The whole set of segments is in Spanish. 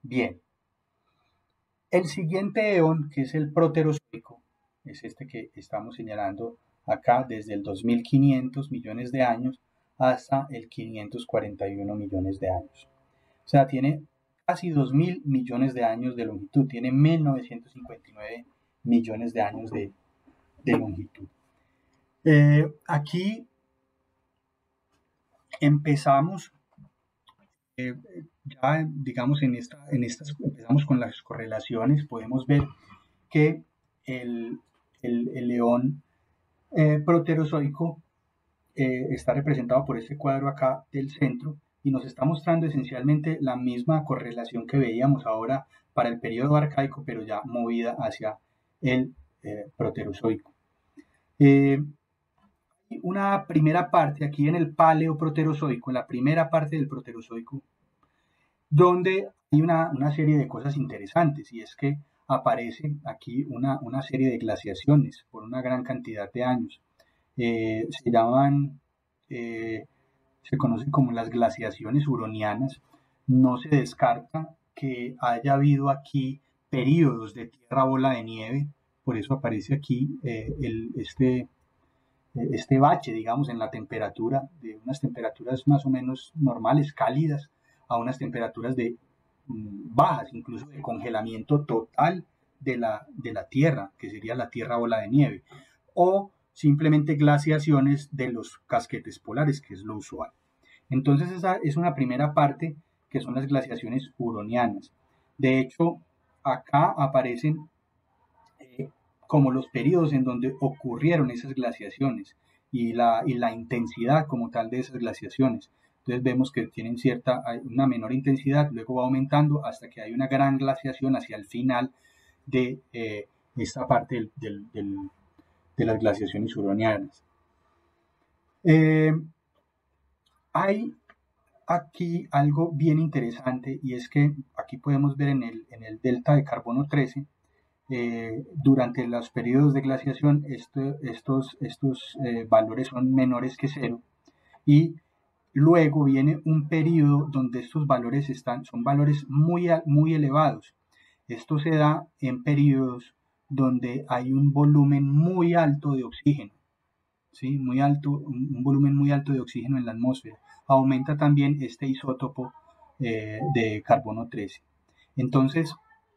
Bien, el siguiente eón, que es el proterozoico, es este que estamos señalando acá desde el 2500 millones de años hasta el 541 millones de años. O sea, tiene casi 2000 millones de años de longitud, tiene 1959 millones de años de longitud. Aquí empezamos, ya digamos estas empezamos con las correlaciones, podemos ver que el león proterozoico está representado por este cuadro acá del centro y nos está mostrando esencialmente la misma correlación que veíamos ahora para el periodo arcaico, pero ya movida hacia el proterozoico. Una primera parte aquí en el paleoproterozoico, en la primera parte del proterozoico, donde hay una serie de cosas interesantes, y es que aparece aquí una serie de glaciaciones por una gran cantidad de años. Se llaman, se conocen como las glaciaciones huronianas. No se descarta que haya habido aquí periodos de tierra bola de nieve, por eso aparece aquí este bache, digamos, en la temperatura, de unas temperaturas más o menos normales, cálidas, a unas temperaturas de bajas, incluso de congelamiento total de la Tierra, que sería la Tierra bola de nieve, o simplemente glaciaciones de los casquetes polares, que es lo usual. Entonces esa es una primera parte, que son las glaciaciones huronianas. De hecho, acá aparecen como los periodos en donde ocurrieron esas glaciaciones y la intensidad como tal de esas glaciaciones. Entonces vemos que tienen una menor intensidad, luego va aumentando hasta que hay una gran glaciación hacia el final de esta parte de las glaciaciones huronianas. Hay aquí algo bien interesante, y es que aquí podemos ver en el delta de carbono 13, durante los periodos de glaciación estos valores son menores que cero, y luego viene un periodo donde estos valores son valores muy elevados. Esto se da en periodos donde hay un volumen muy alto de oxígeno, ¿sí? Muy alto, un volumen muy alto de oxígeno en la atmósfera. Aumenta también este isótopo de carbono 13. Entonces,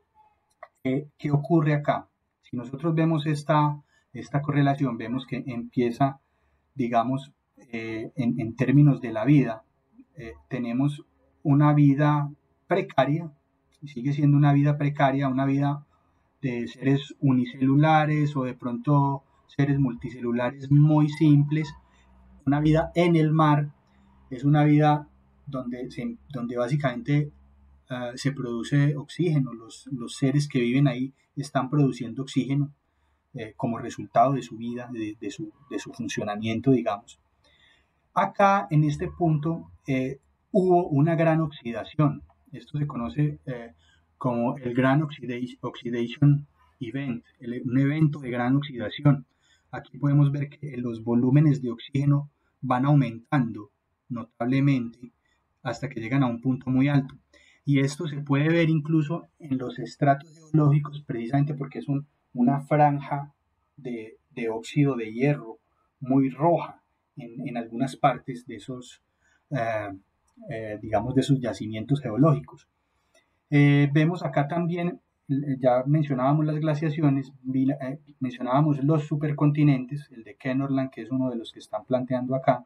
¿qué ocurre acá? Si nosotros vemos esta correlación, vemos que empieza, digamos, en términos de la vida, tenemos una vida precaria, sigue siendo una vida precaria, una vida de seres unicelulares o de pronto seres multicelulares muy simples, una vida en el mar, es una vida donde básicamente se produce oxígeno, los seres que viven ahí están produciendo oxígeno como resultado de su vida, de su funcionamiento, digamos. Acá, en este punto, hubo una gran oxidación. Esto se conoce como el Grand Oxidation Event, un evento de gran oxidación. Aquí podemos ver que los volúmenes de oxígeno van aumentando notablemente hasta que llegan a un punto muy alto. Y esto se puede ver incluso en los estratos geológicos, precisamente porque es una franja de óxido de hierro muy roja en algunas partes de esos, digamos, de sus yacimientos geológicos. Vemos acá también, ya mencionábamos las glaciaciones, mencionábamos los supercontinentes, el de Kenorland, que es uno de los que están planteando acá.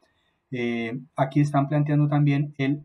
Aquí están planteando también el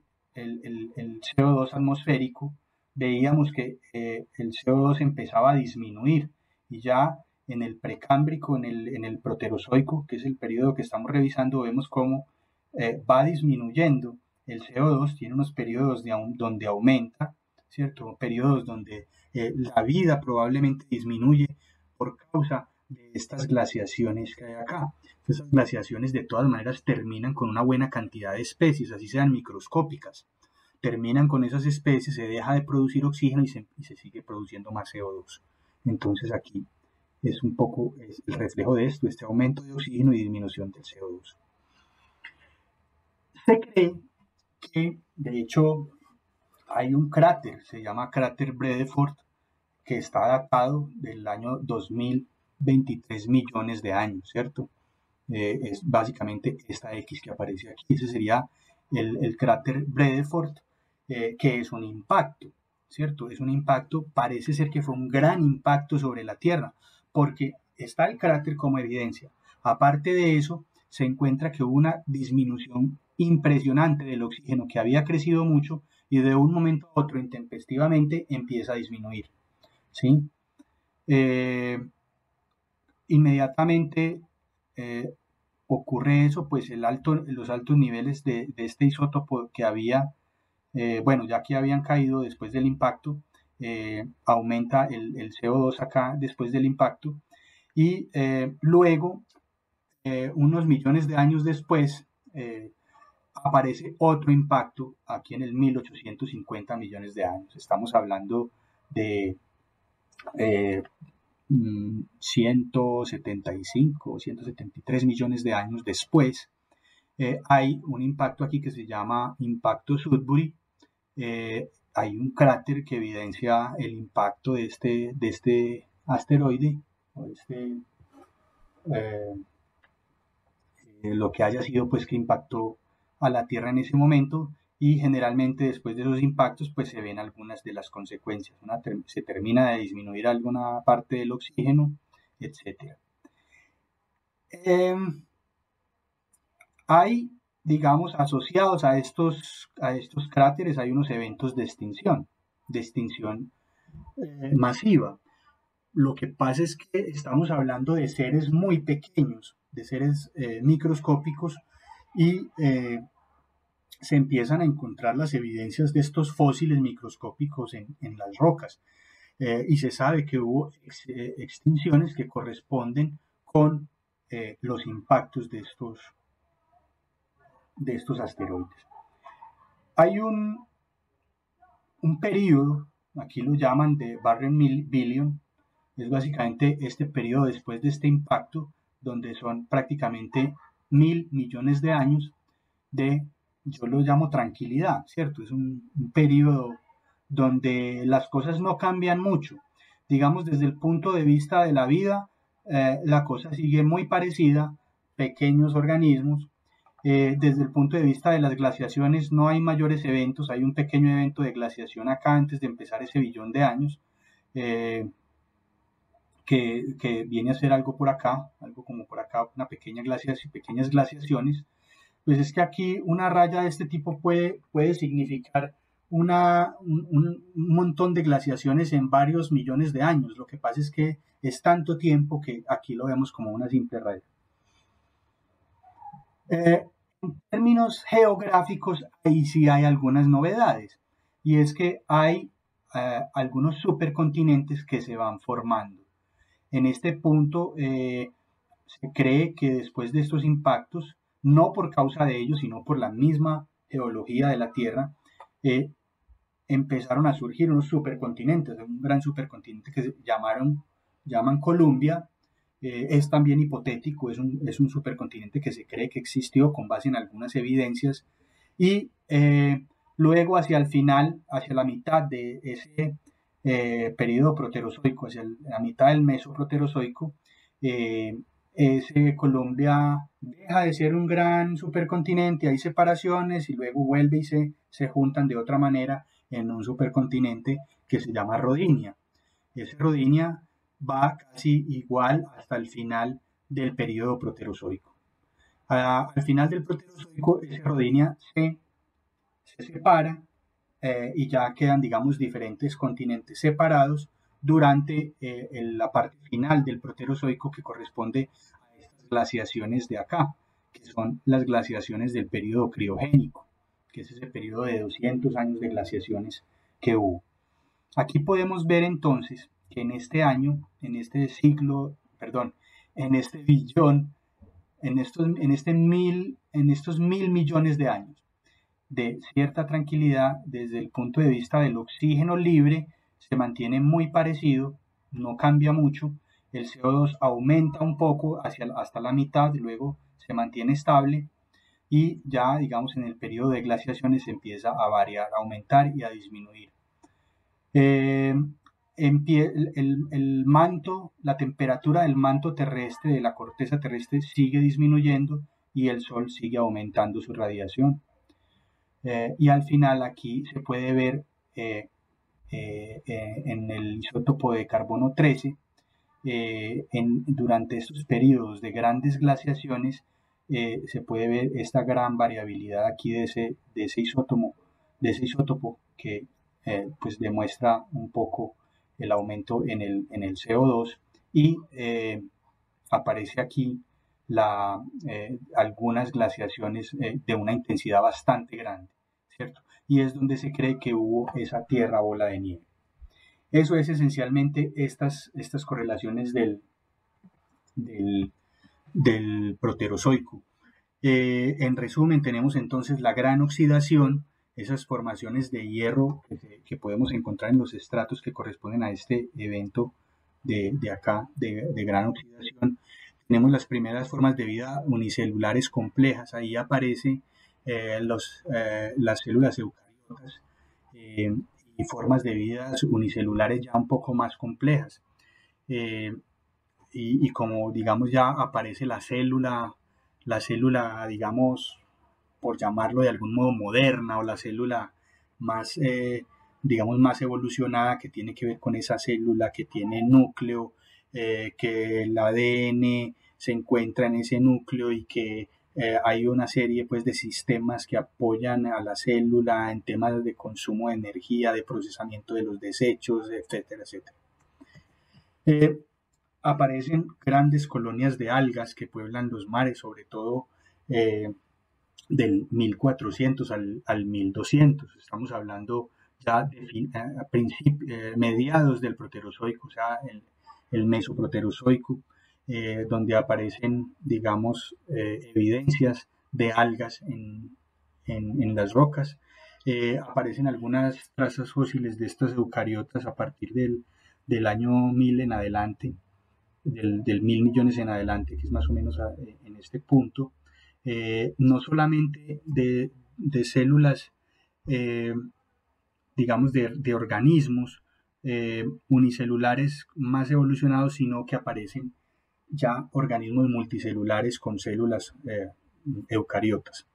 CO2 atmosférico. Veíamos que el CO2 empezaba a disminuir y ya en el precámbrico, en el proterozoico, que es el periodo que estamos revisando, vemos cómo va disminuyendo el CO2, tiene unos periodos donde aumenta, ¿cierto? Periodos donde la vida probablemente disminuye por causa de estas glaciaciones que hay acá. Esas glaciaciones de todas maneras terminan con una buena cantidad de especies, así sean microscópicas. Terminan con esas especies, se deja de producir oxígeno y se sigue produciendo más CO2. Entonces aquí es un poco el reflejo de esto, este aumento de oxígeno y disminución del CO2. Se cree que, de hecho, hay un cráter, se llama cráter Bredefort, que está datado del año 2023 millones de años, ¿cierto? Es básicamente esta X que aparece aquí. Ese sería el cráter Bredefort, que es un impacto, ¿cierto? Es un impacto, parece ser que fue un gran impacto sobre la Tierra, porque está el cráter como evidencia. Aparte de eso, se encuentra que hubo una disminución impresionante del oxígeno que había crecido mucho y de un momento a otro intempestivamente empieza a disminuir, ¿sí? Eh, Inmediatamente ocurre eso, pues los altos niveles de este isótopo que había, bueno, ya que habían caído después del impacto, aumenta el CO2 acá después del impacto y luego, unos millones de años después, aparece otro impacto aquí en el 1850 millones de años. Estamos hablando de eh, 175 o 173 millones de años después, hay un impacto aquí que se llama impacto Sudbury. Hay un cráter que evidencia el impacto de este asteroide, o eh, lo que haya sido pues que impactó a la Tierra en ese momento, y generalmente después de esos impactos pues se ven algunas de las consecuencias. Se termina de disminuir alguna parte del oxígeno, etc. Hay, digamos, asociados a estos cráteres, hay unos eventos de extinción masiva. Lo que pasa es que estamos hablando de seres muy pequeños, de seres microscópicos, y se empiezan a encontrar las evidencias de estos fósiles microscópicos en las rocas. Y se sabe que hubo extinciones que corresponden con los impactos de estos asteroides. Hay un periodo, aquí lo llaman de Barren Billion, es básicamente este periodo después de este impacto, donde son prácticamente 1.000 millones de años de, yo lo llamo tranquilidad, ¿cierto? Es un periodo donde las cosas no cambian mucho. Digamos, desde el punto de vista de la vida, la cosa sigue muy parecida, pequeños organismos. Desde el punto de vista de las glaciaciones no hay mayores eventos, hay un pequeño evento de glaciación acá antes de empezar ese billón de años, que viene a ser algo por acá, algo como por acá, una pequeña glaciación, pequeñas glaciaciones. Pues es que aquí una raya de este tipo puede significar un montón de glaciaciones en varios millones de años. Lo que pasa es que es tanto tiempo que aquí lo vemos como una simple raya. En términos geográficos, ahí sí hay algunas novedades, y es que hay algunos supercontinentes que se van formando. En este punto, se cree que después de estos impactos, no por causa de ellos, sino por la misma geología de la Tierra, empezaron a surgir unos supercontinentes, un gran supercontinente que se llaman Columbia. Es también hipotético, es un supercontinente que se cree que existió con base en algunas evidencias, y luego hacia el final, hacia la mitad de ese periodo proterozoico, hacia la mitad del mesoproterozoico, ese Colombia deja de ser un gran supercontinente, hay separaciones y luego vuelve y se juntan de otra manera en un supercontinente que se llama Rodinia. Ese Rodinia va casi igual hasta el final del periodo proterozoico. Al final del proterozoico, ese Rodinia se separa, y ya quedan, digamos, diferentes continentes separados durante la parte final del proterozoico, que corresponde a estas glaciaciones de acá, que son las glaciaciones del periodo criogénico, que es ese periodo de 200 años de glaciaciones que hubo. Aquí podemos ver entonces que en este año, en este siglo, perdón, en este billón, en estos 1.000 millones de años de cierta tranquilidad, desde el punto de vista del oxígeno libre, se mantiene muy parecido, no cambia mucho. El CO2 aumenta un poco hasta la mitad, luego se mantiene estable. y ya, digamos, en el periodo de glaciaciones empieza a variar, a aumentar y a disminuir. Eh, el manto, la temperatura del manto terrestre, de la corteza terrestre, sigue disminuyendo y el Sol sigue aumentando su radiación. Y al final aquí se puede ver en el isótopo de carbono 13, durante estos periodos de grandes glaciaciones, se puede ver esta gran variabilidad aquí de ese isótopo que pues demuestra un poco el aumento en el CO2 y aparece aquí algunas glaciaciones de una intensidad bastante grande, ¿cierto? Y es donde se cree que hubo esa tierra bola de nieve. Eso es esencialmente estas correlaciones del, del proterozoico. En resumen, tenemos entonces la gran oxidación, esas formaciones de hierro que podemos encontrar en los estratos que corresponden a este evento de acá, de gran oxidación. Tenemos las primeras formas de vida unicelulares complejas, ahí aparecen las células eucariotas eh, y formas de vida unicelulares ya un poco más complejas. Eh, y como digamos ya aparece la célula, digamos, por llamarlo de algún modo moderna, o la célula más, digamos, más evolucionada, que tiene que ver con esa célula que tiene núcleo, que el ADN se encuentra en ese núcleo y que hay una serie pues, de sistemas que apoyan a la célula en temas de consumo de energía, de procesamiento de los desechos, etcétera, etcétera. Aparecen grandes colonias de algas que pueblan los mares, sobre todo del 1400 al 1200. Estamos hablando ya de mediados del proterozoico, o sea, el mesoproterozoico, donde aparecen, digamos, evidencias de algas en las rocas. Aparecen algunas trazas fósiles de estos eucariotas a partir del año 1000 en adelante, del 1000 millones en adelante, que es más o menos en este punto. No solamente de células, eh, digamos, de organismos unicelulares más evolucionados, sino que aparecen ya organismos multicelulares con células eucariotas.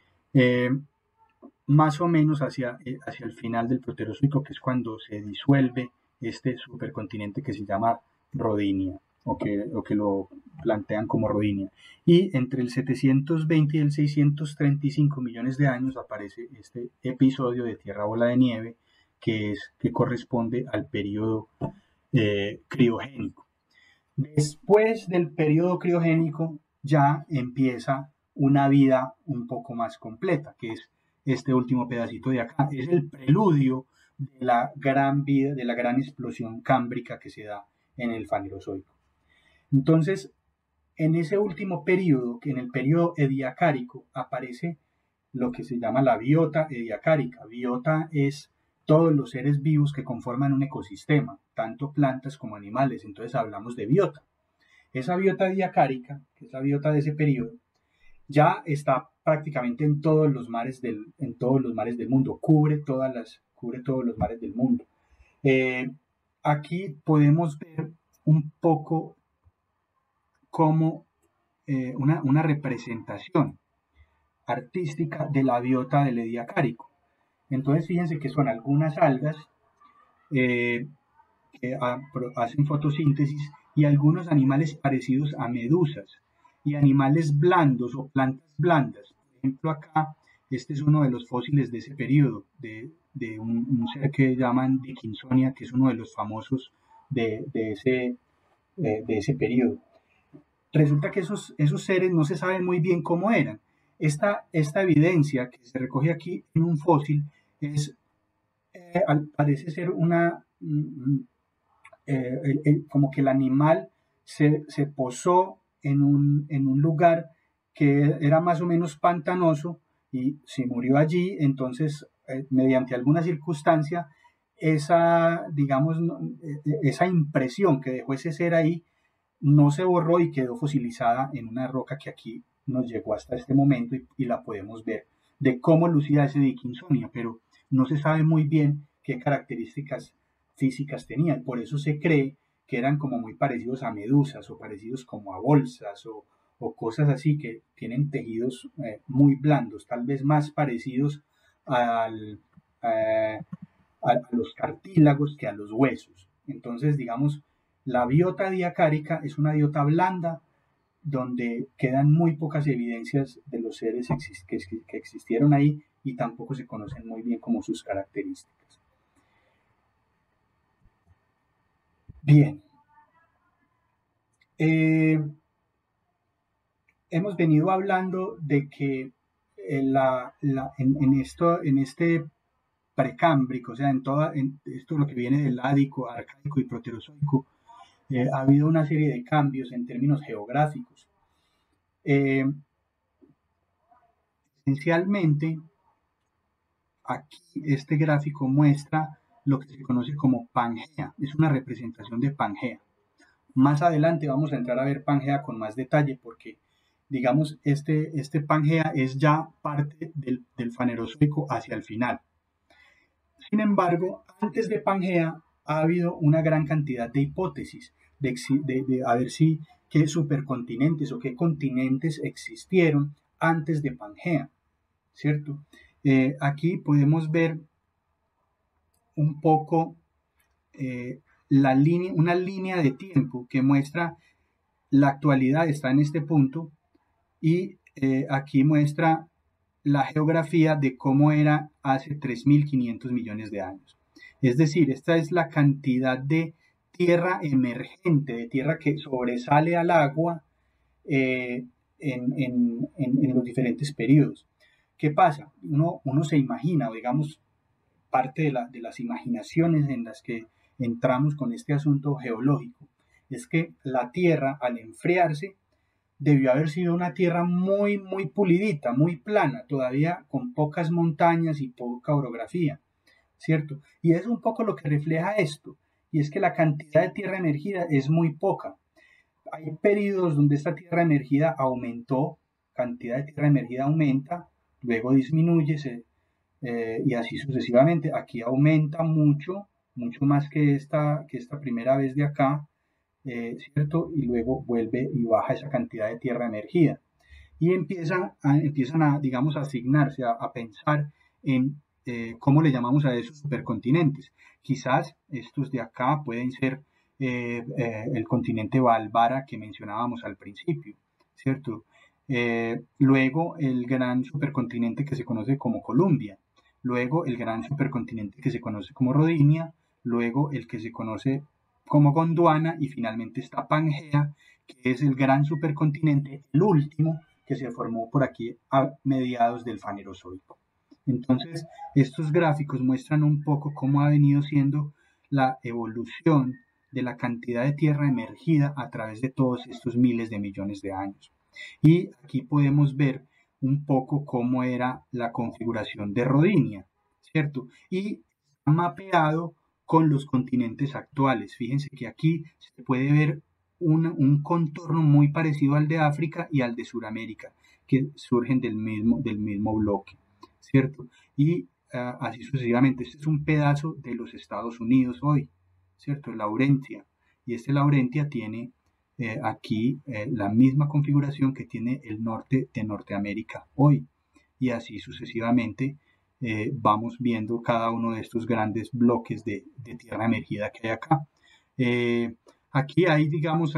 Más o menos hacia el final del proterozoico, que es cuando se disuelve este supercontinente que se llama Rodinia, o que lo plantean como Rodinia. Y entre el 720 y el 635 millones de años aparece este episodio de Tierra Bola de Nieve, que corresponde al periodo criogénico. Después del periodo criogénico ya empieza una vida un poco más completa, que es este último pedacito de acá. Es el preludio de la gran vida, de la gran explosión cámbrica que se da en el Fanerozoico. Entonces, en ese último periodo, que en el periodo ediacárico, aparece lo que se llama la biota ediacárica. Biota es todos los seres vivos que conforman un ecosistema, tanto plantas como animales. Entonces hablamos de biota. Esa biota ediacárica, que es la biota de ese periodo, ya está prácticamente en todos los mares del mundo, cubre todos los mares del mundo. Aquí podemos ver un poco como una representación artística de la biota del ediacárico. Entonces fíjense que son algunas algas que hacen fotosíntesis y algunos animales parecidos a medusas y animales blandos o plantas blandas. Por ejemplo, acá, este es uno de los fósiles de ese periodo, de un ser que llaman Dickinsonia, que es uno de los famosos de ese periodo. Resulta que esos seres no se sabe muy bien cómo eran. Esta evidencia que se recoge aquí en un fósil parece ser como que el animal se posó en un lugar que era más o menos pantanoso y se murió allí. Entonces, mediante alguna circunstancia, digamos, esa impresión que dejó ese ser ahí no se borró y quedó fosilizada en una roca que aquí nos llegó hasta este momento y la podemos ver, de cómo lucía ese Dickinsonia, pero no se sabe muy bien qué características físicas tenía, y por eso se cree que eran como muy parecidos a medusas o parecidos como a bolsas o cosas así que tienen tejidos muy blandos, tal vez más parecidos al, eh, a los cartílagos que a los huesos. Entonces, digamos, la biota diacárica es una biota blanda donde quedan muy pocas evidencias de los seres que existieron ahí y tampoco se conocen muy bien como sus características. Bien, hemos venido hablando de que en este precámbrico, o sea, en esto lo que viene del ádico, arcaico y proterozoico, ha habido una serie de cambios en términos geográficos. Esencialmente, aquí este gráfico muestra lo que se conoce como Pangea, es una representación de Pangea. Más adelante vamos a entrar a ver Pangea con más detalle porque, digamos, este Pangea es ya parte del Fanerozoico hacia el final. Sin embargo, antes de Pangea ha habido una gran cantidad de hipótesis de a ver si qué supercontinentes o qué continentes existieron antes de Pangea, ¿cierto? Aquí podemos ver un poco una línea de tiempo que muestra la actualidad está en este punto y aquí muestra la geografía de cómo era hace 3.500 millones de años. Es decir, esta es la cantidad de tierra emergente, de tierra que sobresale al agua en los diferentes periodos. ¿Qué pasa? Uno se imagina, o digamos, parte de las imaginaciones en las que entramos con este asunto geológico, es que la Tierra, al enfriarse, debió haber sido una tierra muy, muy pulidita, muy plana, todavía con pocas montañas y poca orografía, ¿cierto? Y es un poco lo que refleja esto, y es que la cantidad de tierra emergida es muy poca. Hay periodos donde esta tierra emergida aumentó, cantidad de tierra emergida aumenta, luego disminuye y así sucesivamente. Aquí aumenta mucho, mucho más que esta primera vez de acá, ¿cierto? Y luego vuelve y baja esa cantidad de tierra emergida. Y empiezan a digamos, a asignarse, a pensar en cómo le llamamos a esos supercontinentes. Quizás estos de acá pueden ser el continente Valvara que mencionábamos al principio, ¿cierto? Luego el gran supercontinente que se conoce como Columbia, luego el gran supercontinente que se conoce como Rodinia, luego el que se conoce como Gondwana y finalmente está Pangea, que es el gran supercontinente, el último que se formó por aquí a mediados del Fanerozoico. Entonces, estos gráficos muestran un poco cómo ha venido siendo la evolución de la cantidad de tierra emergida a través de todos estos miles de millones de años. Y aquí podemos ver un poco cómo era la configuración de Rodinia, ¿cierto? Y mapeado con los continentes actuales. Fíjense que aquí se puede ver un contorno muy parecido al de África y al de Sudamérica, que surgen del mismo bloque, ¿cierto? Y así sucesivamente. Este es un pedazo de los Estados Unidos hoy, ¿cierto? Laurentia. Y este Laurentia tiene aquí la misma configuración que tiene el norte de Norteamérica hoy. Y así sucesivamente vamos viendo cada uno de estos grandes bloques de tierra emergida que hay acá. Aquí hay, digamos,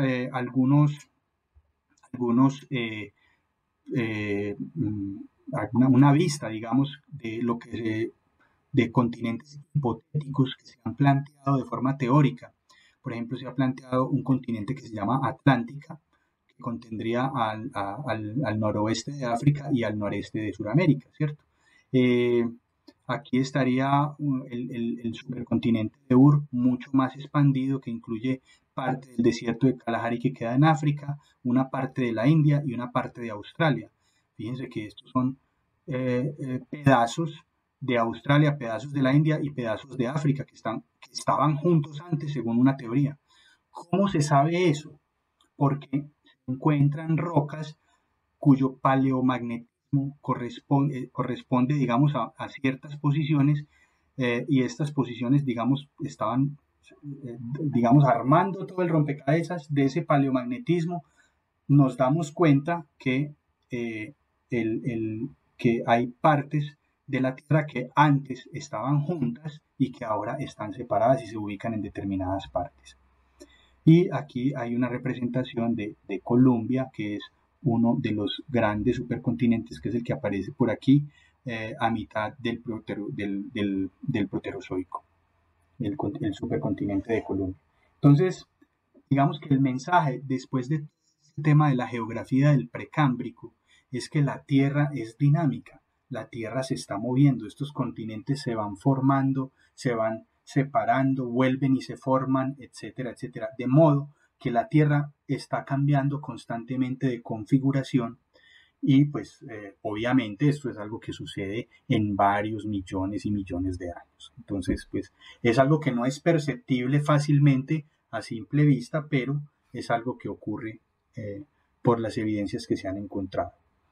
una vista, digamos, de lo que de continentes hipotéticos que se han planteado de forma teórica. Por ejemplo, se ha planteado un continente que se llama Atlántica, que contendría al noroeste de África y al noreste de Sudamérica, ¿cierto? Aquí estaría el supercontinente de Ur, mucho más expandido, que incluye parte del desierto de Kalahari que queda en África, una parte de la India y una parte de Australia. Fíjense que estos son pedazos de Australia, pedazos de la India y pedazos de África que estaban juntos antes, según una teoría. ¿Cómo se sabe eso? Porque se encuentran rocas cuyo paleomagnetismo corresponde digamos, a ciertas posiciones, y estas posiciones, digamos, estaban, digamos, armando todo el rompecabezas de ese paleomagnetismo. Nos damos cuenta que, que hay partes de la Tierra que antes estaban juntas y que ahora están separadas y se ubican en determinadas partes. Y aquí hay una representación de Colombia, que es uno de los grandes supercontinentes, que es el que aparece por aquí, a mitad del Proterozoico, el supercontinente de Colombia. Entonces, digamos que el mensaje después de este tema de la geografía del Precámbrico es que la Tierra es dinámica, la Tierra se está moviendo, estos continentes se van formando, se van separando, vuelven y se forman, etcétera, etcétera, de modo que la Tierra está cambiando constantemente de configuración. Y pues obviamente esto es algo que sucede en varios millones y millones de años. Entonces pues es algo que no es perceptible fácilmente a simple vista, pero es algo que ocurre por las evidencias que se han encontrado.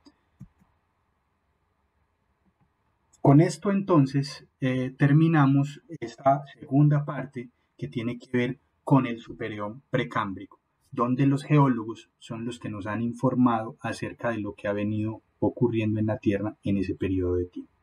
Con esto entonces terminamos esta segunda parte que tiene que ver con el superior precámbrico, donde los geólogos son los que nos han informado acerca de lo que ha venido ocurriendo en la Tierra en ese periodo de tiempo.